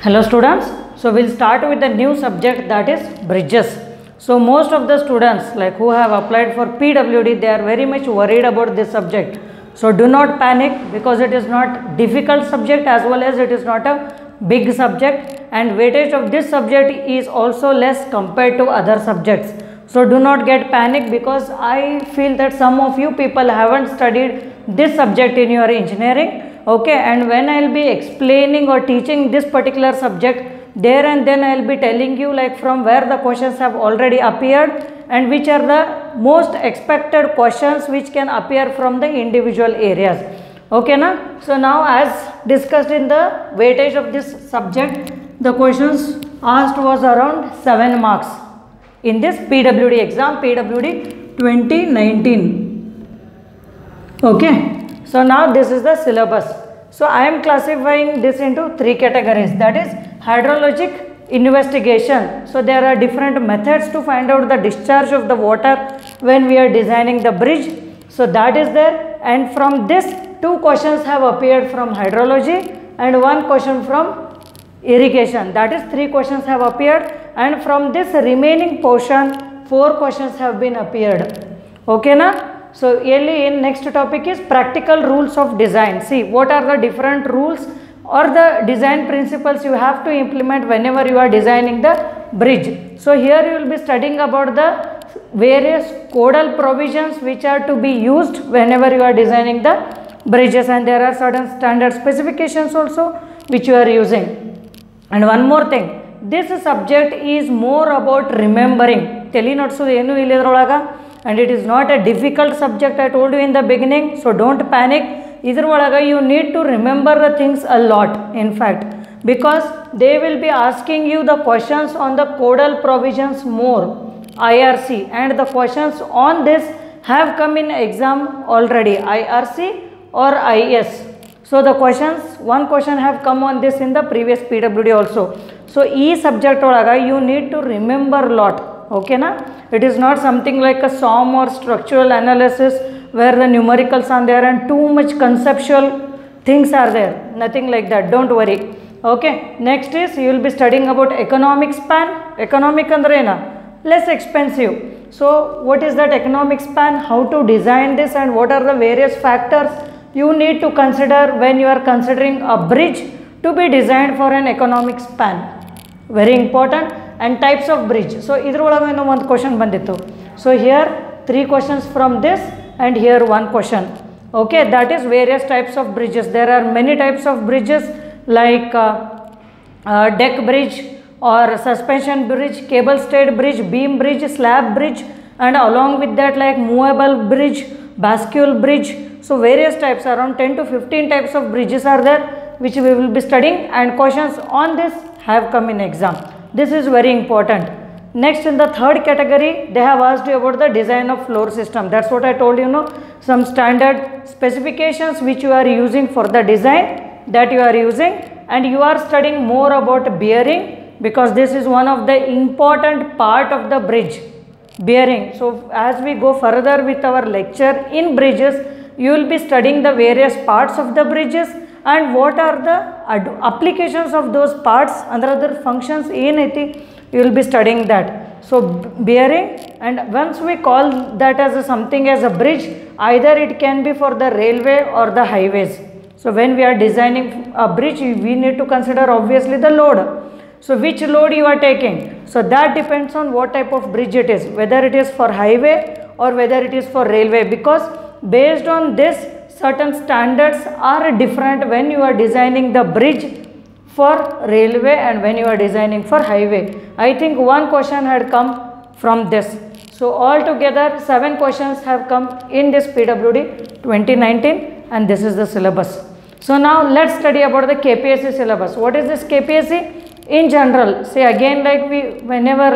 Hello students, so we'll start with the new subject, that is bridges. So most of the students who have applied for PWD, they are very much worried about this subject. So do not panic, because it is not difficult subject as well as it is not a big subject, and weightage of this subject is also less compared to other subjects. So do not get panic, because I feel that some of you people haven't studied this subject in your engineering. Okay, and when I will be explaining or teaching this particular subject, there and then I will be telling you from where the questions have already appeared and which are the most expected questions which can appear from the individual areas. Okay na? So now, as discussed in the weightage of this subject, the questions asked was around 7 marks in this PWD exam, PWD 2019. Okay. So now this is the syllabus. So I am classifying this into 3 categories, that is hydrologic investigation. So there are different methods to find out the discharge of the water when we are designing the bridge. So that is there, and from this 2 questions have appeared from hydrology and 1 question from irrigation, that is 3 questions have appeared, and from this remaining portion 4 questions have been appeared. Okay na? So in next topic is practical rules of design. See what are the different rules or the design principles you have to implement whenever you are designing the bridge. So here you will be studying about the various codal provisions which are to be used whenever you are designing the bridges, and there are certain standard specifications also which you are using. And one more thing, this subject is more about remembering. And it is not a difficult subject, I told you in the beginning, so don't panic. You need to remember the things a lot, in fact, because they will be asking you the questions on the codal provisions more, IRC, and the questions on this have come in exam already, IRC or IS. So the questions, 1 question have come on this in the previous PWD also. So this subject you need to remember a lot. Okay na? It is not something like a SOM or structural analysis where the numericals are there and too much conceptual things are there. Nothing like that, don't worry. Okay, next is you will be studying about economic span. Economic andrena less expensive. So what is that economic span, how to design this, and what are the various factors you need to consider when you are considering a bridge to be designed for an economic span. Very important. And types of bridge. So idrolaganu one question bandittu. So here 3 questions from this and here 1 question. Okay, that is various types of bridges. There are many types of bridges like deck bridge or suspension bridge, cable stayed bridge, beam bridge, slab bridge, and along with that movable bridge, bascule bridge. So various types, around 10 to 15 types of bridges are there which we will be studying, and questions on this have come in exam. This is very important. Next, in the 3rd category, they have asked you about the design of floor system. That's what I told you, some standard specifications which you are using for the design that you are using, and you are studying more about bearing, because this is one of the important part of the bridge, bearing. So as we go further with our lecture in bridges, you will be studying the various parts of the bridges and what are the applications of those parts and other functions you will be studying that. So bearing, and once we call that as something as a bridge, either it can be for the railway or the highways. So when we are designing a bridge, we need to consider obviously the load. So which load you are taking, so that depends on what type of bridge it is, whether it is for highway or whether it is for railway, because based on this certain standards are different when you are designing the bridge for railway and when you are designing for highway. I think 1 question had come from this. So altogether 7 questions have come in this PWD 2019, and this is the syllabus. So now let's study about the KPSC syllabus. What is this KPSC? In general, say again, whenever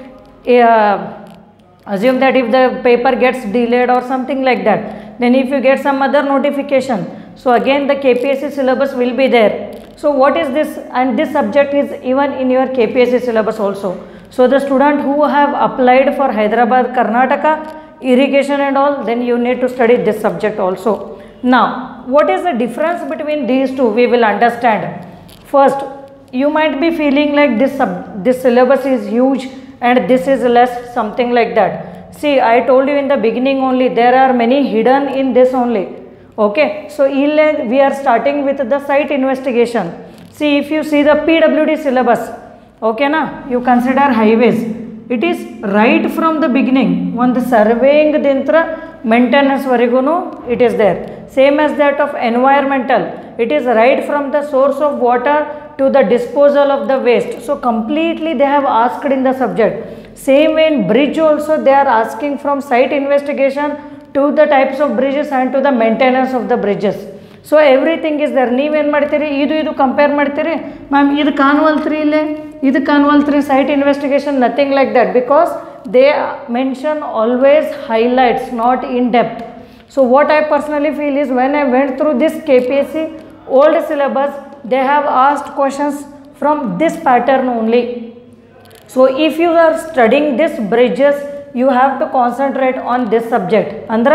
assume that if the paper gets delayed or something like that, then if you get some other notification, so again the KPSC syllabus will be there. So what is this? And this subject is even in your KPSC syllabus also. So the student who have applied for Hyderabad, Karnataka, irrigation and all, then you need to study this subject also. Now, what is the difference between these two? We will understand. First, you might be feeling like this syllabus is huge and this is less, something like that. See, I told you in the beginning only, there are many hidden in this only. Okay, so we are starting with the site investigation. See, if you see the PWD syllabus, okay na, you consider highways. It is right from the beginning, one the surveying dintra maintenance varigunu it is there. Same as that of environmental, it is right from the source of water to the disposal of the waste. So completely they have asked in the subject. Same way in bridge also they are asking from site investigation to the types of bridges and to the maintenance of the bridges. So everything is there. ನೀವು ಏನು ಮಾಡ್ತೀರಿ, ಇದು compare ಮಾಡ್ತೀರಿ, ma'am ಇದು ಕಾಣುವಲ್ತ್ರಿ ಇಲ್ಲೇ, ಇದು ಕಾಣುವಲ್ತ್ರಿ site investigation, nothing like that, because they mention always highlights, not in depth. So what I personally feel is, when I went through this KPSC old syllabus, they have asked questions from this pattern only. So if you are studying this bridges, you have to concentrate on this subject. Andra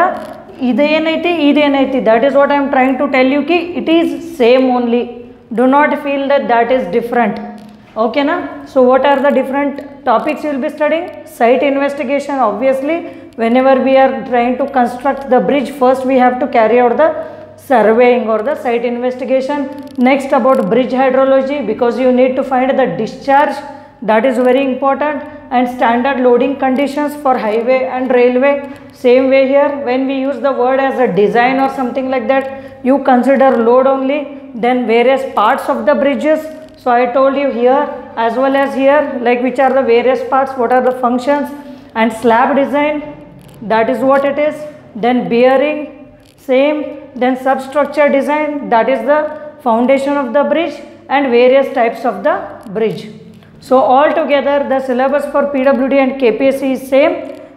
idenati, that is what I am trying to tell you, ki it is same only. Do not feel that that is different. Okay na? So what are the different topics you will be studying? Site investigation, obviously. Whenever we are trying to construct the bridge, first we have to carry out the surveying or the site investigation. Next about bridge hydrology, because you need to find the discharge, that is very important, and standard loading conditions for highway and railway. Same way here, when we use the word as a design or something like that, you consider load only, then various parts of the bridges. So I told you here as well as here, like which are the various parts, what are the functions, and slab design, that is what it is. Then bearing, same. Then substructure design, that is the foundation of the bridge, and various types of the bridge. So altogether the syllabus for PWD and KPSC is same.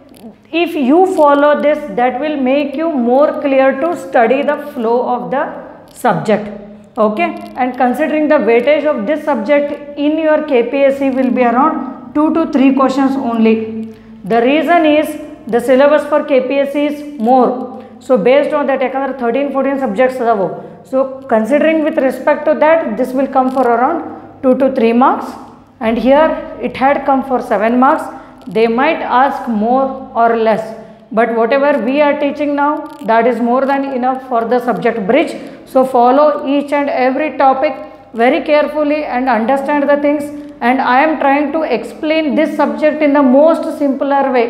If you follow this, that will make you more clear to study the flow of the subject. Okay, and considering the weightage of this subject in your KPSC will be around 2 to 3 questions only. The reason is the syllabus for KPSC is more. So based on that, 13-14 subjects adavo. So considering with respect to that, this will come for around 2 to 3 marks. And here it had come for 7 marks. They might ask more or less, but whatever we are teaching now, that is more than enough for the subject bridge. So follow each and every topic very carefully and understand the things, and I am trying to explain this subject in the most simpler way.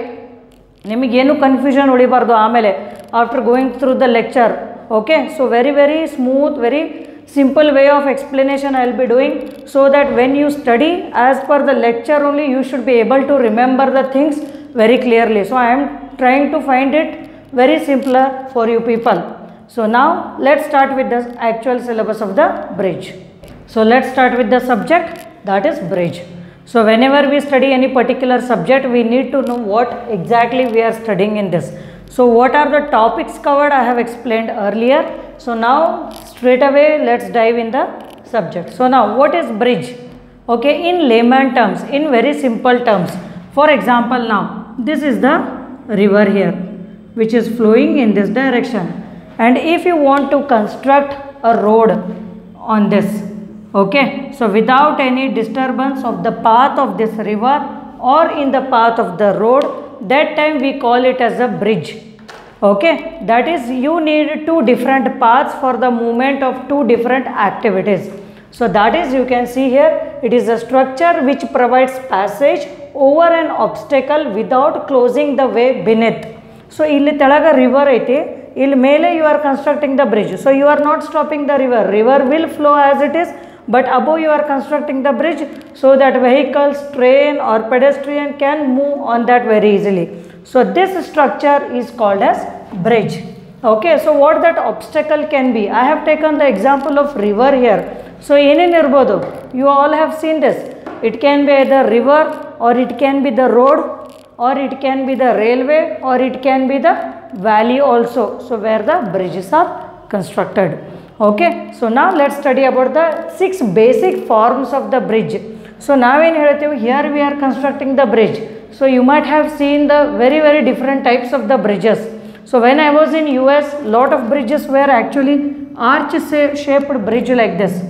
ನಿಮಗೇನು confusion ಉಳಿಬಾರ್ದು ಆಮೇಲೆ after going through the lecture. Okay, so very smooth, very simple way of explanation I will be doing, so that when you study as per the lecture only, you should be able to remember the things very clearly. So I am trying to find it very simpler for you people. So now let's start with the actual syllabus of the bridge. So let's start with the subject, that is bridge. So whenever we study any particular subject, we need to know what exactly we are studying in this. So what are the topics covered, I have explained earlier. So now straight away let's dive in the subject. So now what is bridge? Okay, in layman terms, in very simple terms. For example, now this is the river here which is flowing in this direction, and if you want to construct a road on this, okay, so without any disturbance of the path of this river or in the path of the road, that time we call it as a bridge. Okay, that is, you need 2 different paths for the movement of 2 different activities. So that is, you can see here, it is a structure which provides passage over an obstacle without closing the way beneath. So illi telaga river aiti, illi mele you are constructing the bridge. So you are not stopping the river will flow as it is, but above you are constructing the bridge so that vehicles, train or pedestrian can move on that very easily. So this structure is called as bridge. Okay, so what that obstacle can be, I have taken the example of river here. So ಏನೇನು ಇರ್ಬೋದು, you all have seen this. It can be either river, or it can be the road, or it can be the railway, or it can be the valley also. So where the bridges are constructed. Okay, so now let's study about the 6 basic forms of the bridge. So now in here we are constructing the bridge. So you might have seen the very different types of the bridges. So when I was in US, lot of bridges were actually arch shaped bridge like this.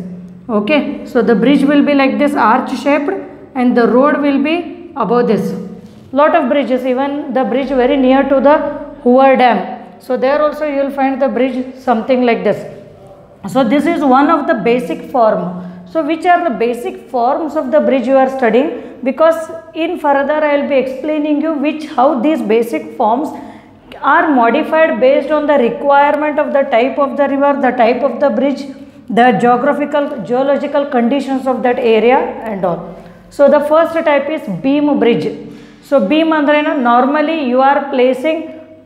Okay, so the bridge will be like this, arch shaped, and the road will be above this. Lot of bridges, even the bridge very near to the Hoover Dam. So there also you will find the bridge something like this. So this is one of the basic form. So which are the basic forms of the bridge you are studying? Because in further I will be explaining you how these basic forms are modified based on the requirement of the type of the river, the type of the bridge, the geological conditions of that area and all. So the first type is beam bridge. So beam andre normally you are placing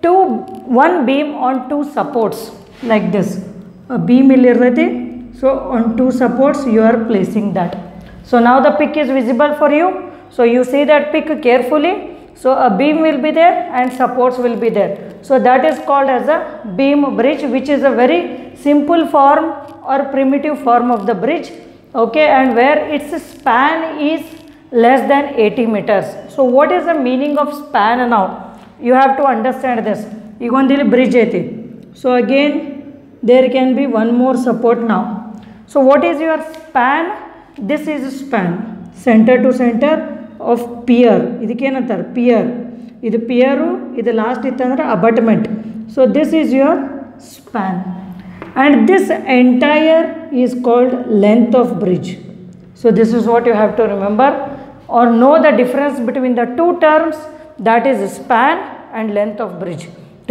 one beam on two supports like this. A beam illirrati. So on two supports you are placing that. So now the pic is visible for you. So you see that pic carefully. So a beam will be there and supports will be there. So that is called as a beam bridge, which is a very simple form or primitive form of the bridge. Okay, and where its span is less than 80 meters. So what is the meaning of span now? You have to understand this. Igondili bridge aiti. So again there can be one more support now. So what is your span? This is span. Center to center of pier. Idikkenantar pier. This pier, this last is abutment. So this is your span. And this entire is called length of bridge. So this is what you have to remember or know the difference between the two terms, that is span and length of bridge.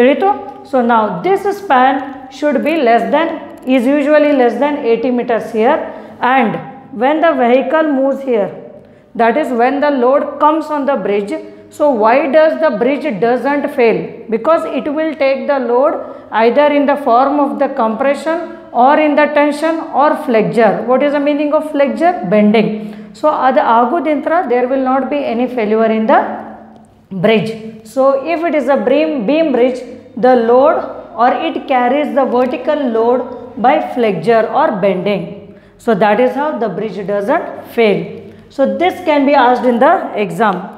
So now this span should be is usually less than 80 meters here, and when the vehicle moves here, that is when the load comes on the bridge. So why does the bridge doesn't fail? Because it will take the load either in the form of the compression or in the tension or flexure. What is the meaning of flexure? Bending. So there will not be any failure in the bridge. So if it is a beam bridge, the load or it carries the vertical load by flexure or bending. So that is how the bridge doesn't fail. So this can be asked in the exam.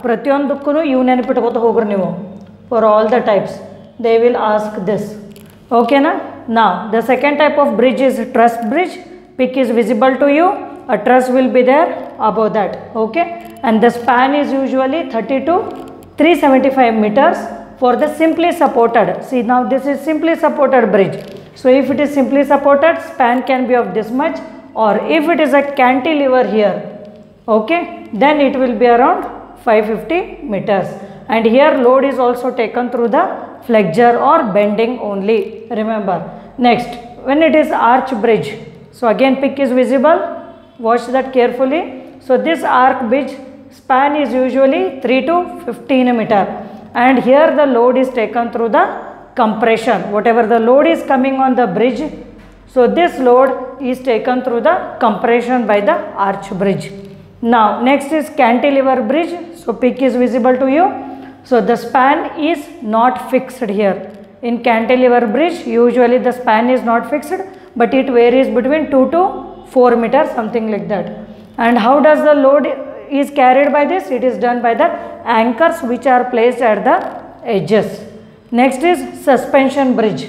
For all the types they will ask this. Okay na? Now the second type of bridge is truss bridge. Pic is visible to you. A truss will be there above that. Okay, and the span is usually 30 to 375 meters for the simply supported. See, now this is simply supported bridge. So if it is simply supported, span can be of this much, or if it is a cantilever here, okay, then it will be around 550 meters. And here load is also taken through the flexure or bending only. Remember. Next, when it is arch bridge, so again pic is visible. Watch that carefully. So this arch bridge span is usually 3 to 15 meter, and here the load is taken through the compression. Whatever the load is coming on the bridge, so this load is taken through the compression by the arch bridge. Now next is cantilever bridge. So pic is visible to you. So the span is not fixed here. In cantilever bridge usually the span is not fixed, but it varies between 2 to 4 meters, something like that. And how does the load is carried by this? It is done by the anchors which are placed at the edges. Next is suspension bridge.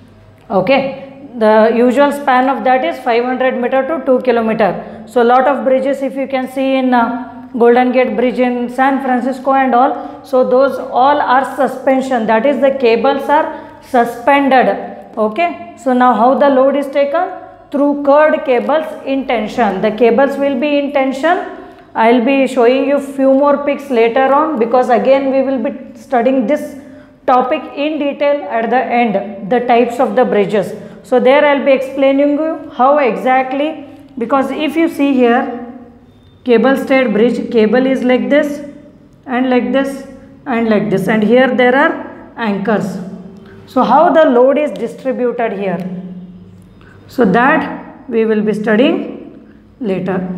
Okay, the usual span of that is 500 meter to 2 kilometer. So lot of bridges, if you can see in Golden Gate Bridge in San Francisco and all, so those all are suspension, that is the cables are suspended. Okay, so now how the load is taken? Through curved cables in tension. The cables will be in tension. I will be showing you few more pics later on, because again we will be studying this topic in detail at the end, the types of the bridges. So there I will be explaining you how exactly, because if you see here cable stayed bridge, cable is like this and like this and like this, and here there are anchors. So how the load is distributed here, so that we will be studying later.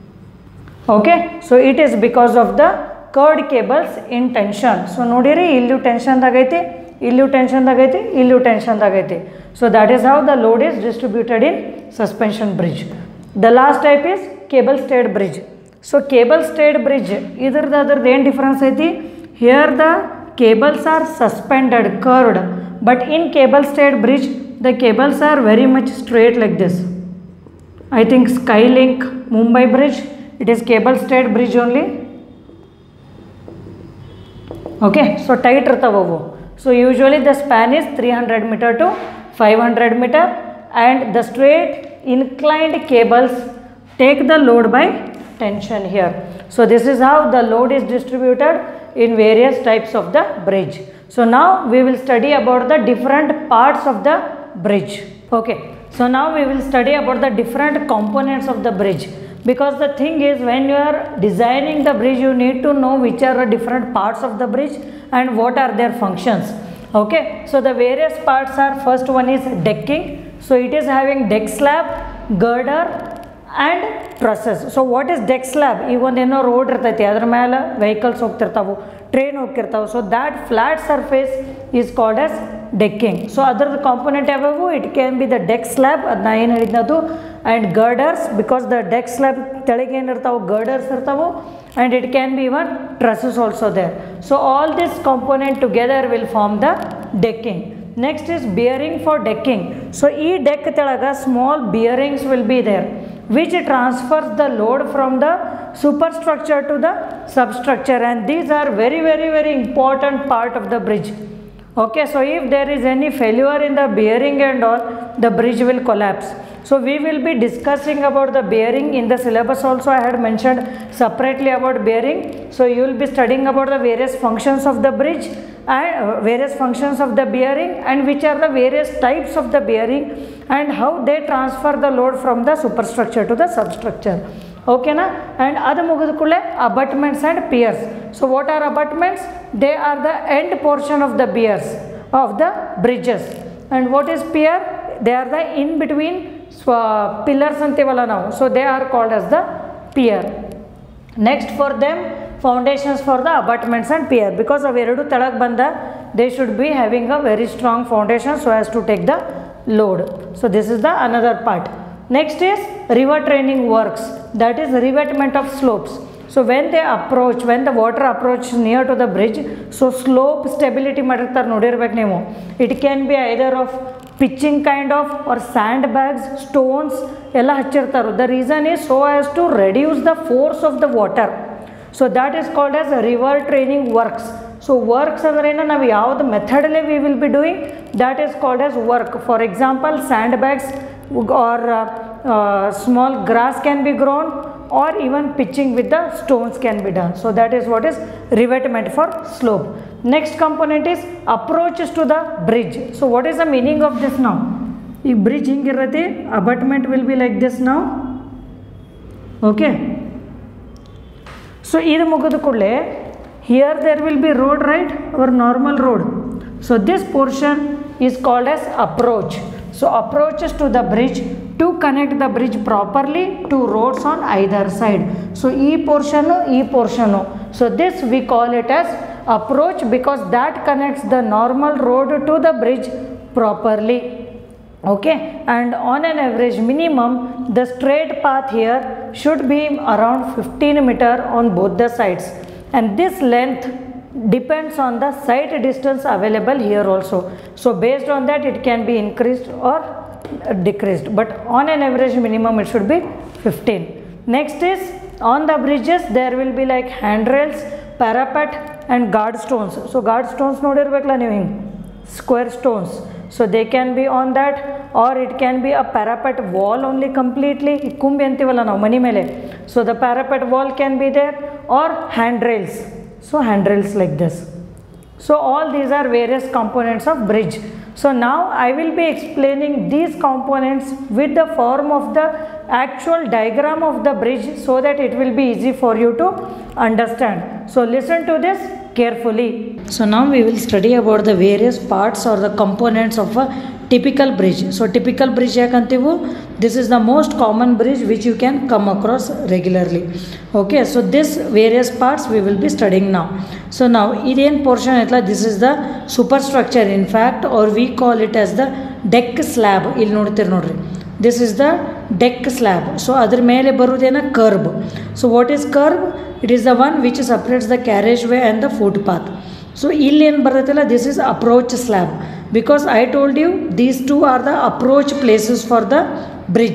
Okay, so it is because of the curved cables in tension. So nodiri illu tension dagaiti, illu tension dagaiti, illu tension dagaiti. So that is how the load is distributed in suspension bridge. The last type is cable stayed bridge. So cable stayed bridge, either the other then difference aiti. Here the cables are suspended, curved, but in cable stayed bridge the cables are very much straight like this. I think Skylink Mumbai bridge, it is cable stayed bridge only. Okay, so tight irtavavu. So usually the span is 300 meter to 500 meter, and the straight inclined cables take the load by tension here. So this is how the load is distributed in various types of the bridge. So now we will study about the different parts of the bridge. Okay, so now we will study about the different components of the bridge, because the thing is, when you are designing the bridge, you need to know which are the different parts of the bridge and what are their functions. Okay, so the various parts are, first one is decking. So it is having deck slab, girder and trusses. So what is deck slab? Even in a road irtati, adar mele vehicles hogtirtavu, train hogtirtavu. So that flat surface is called as decking. So other component avavu, it can be the deck slab, adna ಏನು ಹೇಳಿದ್ನದು, and girders, because the deck slab ತೆಳಗೆ ಏನು ಇರ್ತಾವು, girders ಇರ್ತಾವು, and it can be even trusses also there. So all this component together will form the decking. Next is bearing for decking. So ee deck ತೆಳಗ small bearings will be there, which transfers the load from the superstructure to the substructure, and these are very important part of the bridge. Okay, so if there is any failure in the bearing and all, the bridge will collapse. So we will be discussing about the bearing in the syllabus also. I had mentioned separately about bearing. So you will be studying about the various functions of the bridge and various functions of the bearing, and which are the various types of the bearing and how they transfer the load from the superstructure to the substructure. Okay na? And adu mugida kule abutments and piers. So what are abutments? They are the end portion of the piers of the bridges. And what is pier? They are the in between pillars antivala now. So they are called as the pier. Next for them, foundations for the abutments and pier, because of ಎರಡು ತಳಗ್ ಬಂದ, they should be having a very strong foundation so as to take the load. So this is the another part. Next is river training works, that is revetment of slopes. So when they approach, when the water approaches near to the bridge, so slope stability ಮಾಡಿರ್ತಾರೆ ನೋಡಿರ್ಬೇಕು ನೀವು. It can be either of pitching kind of or sandbags, stones ಎಲ್ಲ ಹಚ್ಚಿರ್ತಾರೆ. The reason is so as to reduce the force of the water. So that is called as river training works. So works ಅಂದ್ರೆ ಏನು, ನಾವು ಯಾವ್ದು ಮೆಥಡಲ್ಲಿ we will be doing, that is called as work. For example, sandbags or small grass can be grown, or even pitching with the stones can be done. So that is what is revetment for slope. Next component is approaches to the bridge. So what is the meaning of this now? If bridge hingirate, abutment will be like this now. Okay. So idu mugadu kudle, here there will be road, right, or normal road. So this portion is called as approach. So approaches to the bridge to connect the bridge properly to roads on either side. So e portion. So this we call it as approach, because that connects the normal road to the bridge properly. Okay, and on an average minimum, the straight path here should be around 15 meter on both the sides, and this length depends on the sight distance available here also. So based on that, it can be increased or decreased, but on an average minimum it should be 15. Next is, on the bridges there will be like handrails, parapet and guard stones. So guard stones nodirbekkala ನೀವು ಹಿಂಗೆ square stones. So they can be on that, or it can be a parapet wall only completely. ಕುಂಬಿ ಅಂತೀವಲ್ಲ ನಾವು ಮನೆ ಮೇಲೆ. So the parapet wall can be there, or handrails. So handrails like this. So all these are various components of bridge. So now I will be explaining these components with the form of the actual diagram of the bridge, so that it will be easy for you to understand. So listen to this carefully. So now we will study about the various parts or the components of a typical bridge. So typical bridge yakantivu, this is the most common bridge which you can come across regularly. Okay, so this various parts we will be studying now. So now idan portion etla, this is the superstructure in fact, or we call it as the deck slab. Illi nodtir nodri, this is the deck slab. So adar mele barudena curb. So what is curb? It is the one which separates the carriageway and the footpath. So illi ಏನು ಬರ್ತೈತಲ್ಲ, this is approach slab, because I told you these two are the approach places for the bridge.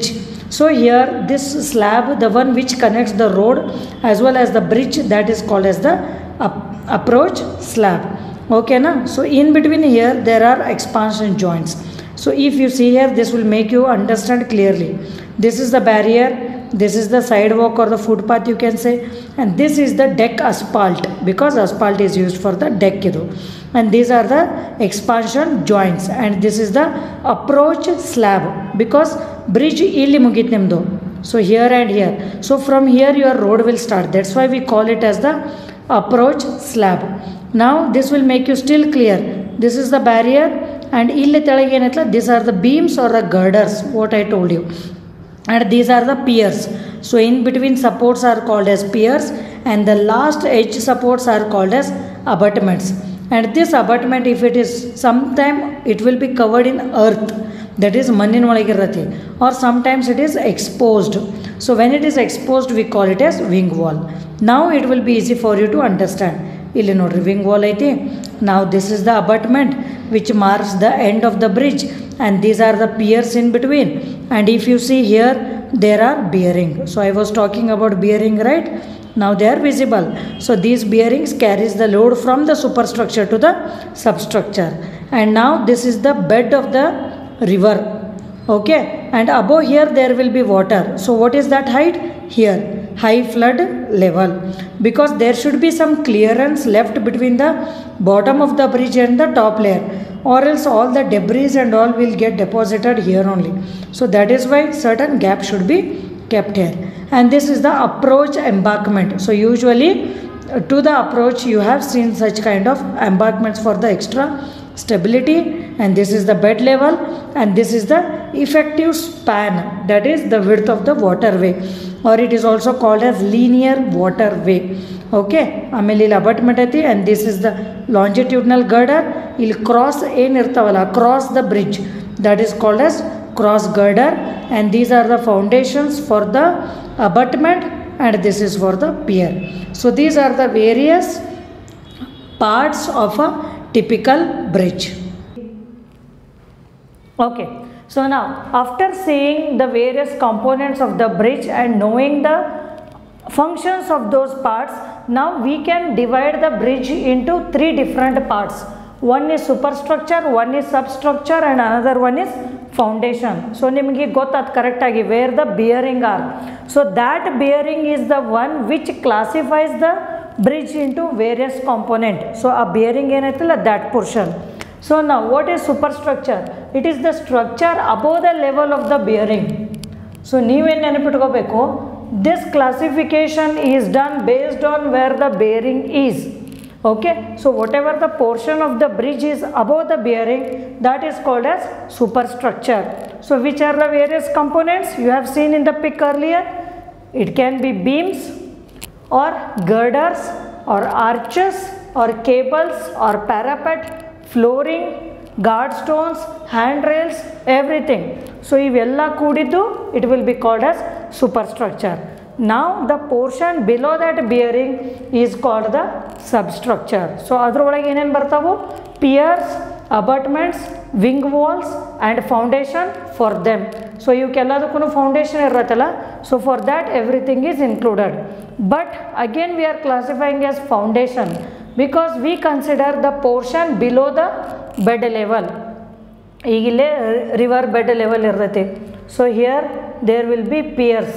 So here this slab, the one which connects the road as well as the bridge, that is called as the approach slab. Okay na? So in between here there are expansion joints. So if you see here, this will make you understand clearly. This is the barrier, this is the sidewalk or the footpath you can say, and this is the deck asphalt, because asphalt is used for the deck. And these are the expansion joints, and this is the approach slab, because bridge illi mugit nimdu. So here and here. So from here your road will start. That's why we call it as the approach slab. Now this will make you still clear. This is the barrier, and illi teಳಗೆ ಏನೈತಲ್ಲ, these are the beams or the girders, what I told you. And these are the piers. So in between supports are called as piers, and the last edge supports are called as abutments. And this abutment, if it is sometime, it will be covered in earth, that is ಮಣ್ಣಿನ ಒಳಗಿರತ್ತೆ, or sometimes it is exposed. So when it is exposed, we call it as wing wall. Now it will be easy for you to understand. ಇಲ್ಲಿ ನೋಡ್ರಿ wing wall ಐತಿ. Now this is the abutment which marks the end of the bridge, and these are the piers in between. And if you see here, there are bearing. So I was talking about bearing, right? Now they are visible. So these bearings carries the load from the superstructure to the substructure. And now this is the bed of the river. Okay, and above here there will be water. So what is that height? Here, high flood level, because there should be some clearance left between the bottom of the bridge and the top layer, or else all the debris and all will get deposited here only. So that is why certain gap should be kept here. And this is the approach embankment. So usually to the approach you have seen such kind of embankments for the extra stability. And this is the bed level, and this is the effective span, that is the width of the waterway, or it is also called as linear waterway. Okay, ಆಮೇಲೆ ಇಲ್ಲಿ ಅಬಟ್ಮೆಂಟ್ ಐತಿ, and this is the longitudinal girder. ಇಲ್ಲಿ cross ಏನಿರ್ತಾವಲ್ಲ, across the bridge, that is called as cross girder. And these are the foundations for the abutment, and this is for the pier. So these are the various parts of a typical bridge. Okay, so now after seeing the various components of the bridge and knowing the functions of those parts, now we can divide the bridge into three different parts. One is superstructure, one is substructure, and another one is foundation. So ನಿಮಗೆ ಗೊತ್ತಾಯ್ತು correct ಆಗಿ where the bearing are. So that bearing is the one which classifies the bridge into various component. So a bearing ಏನೈತಲ್ಲ, that portion. So now what is superstructure? It is the structure above the level of the bearing. So ನೀವೇನು ನೆನಪಿಟ್ಕೋಬೇಕು, this classification is done based on where the bearing is. Okay, so whatever the portion of the bridge is above the bearing, that is called as superstructure. So which are the various components you have seen in the pic earlier? It can be beams or girders or arches or cables or parapet, flooring, guard stones, handrails, everything. So ivella koodiddu, it will be called as superstructure. Now the portion below that bearing is called the substructure. So adrolage enen bartavu, piers, abutments, wing walls, and foundation for them. So you kelladukku foundation irratala, so for that everything is included. But again we are classifying as foundation, because we consider the portion below the bed level. ಈಗಿಲ್ಲೇ river bed level ಇರ್ತೈತಿ. So here there will be piers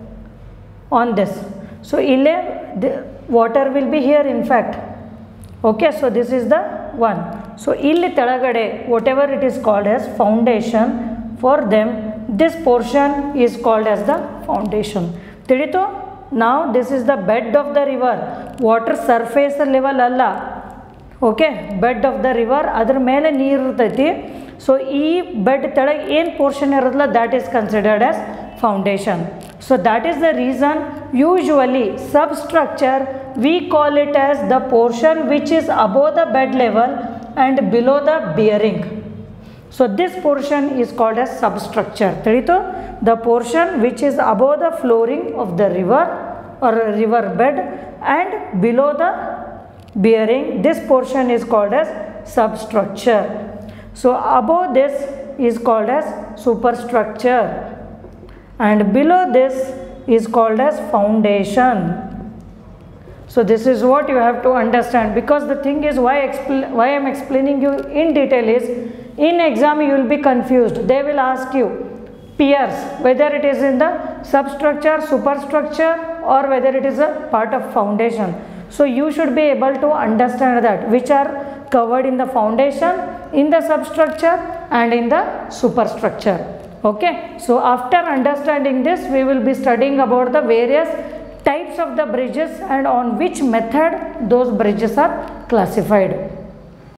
on this. So illé the water will be here in fact. Okay, so this is the one. So illi ತೆಳಗಡೆ whatever it is called as foundation for them, this portion is called as the foundation. ತಿಳಿತು? Now this is the bed of the river. Water surface level ಅಲ್ಲ. Okay, bed of the river, ಅದರ ಮೇಲೆ ನೀರು ಇರ್ತೈತಿ. So ಈ bed ತೆಳಗೆ ಏನು portion ಇರೋದಿಲ್ಲ, that is considered as foundation. So that is the reason usually substructure we call it as the portion which is above the bed level and below the bearing. So this portion is called as substructure. ತಿಳಿತು? The portion which is above the flooring of the river or river bed and below the bearing, this portion is called as substructure. So above this is called as superstructure, and below this is called as foundation. So this is what you have to understand, because the thing is why I am explaining you in detail is, in exam you will be confused. They will ask you piers, whether it is in the substructure, superstructure, or whether it is a part of foundation. So you should be able to understand that which are covered in the foundation, in the substructure and in the superstructure. Okay, so after understanding this, we will be studying about the various types of the bridges and on which method those bridges are classified.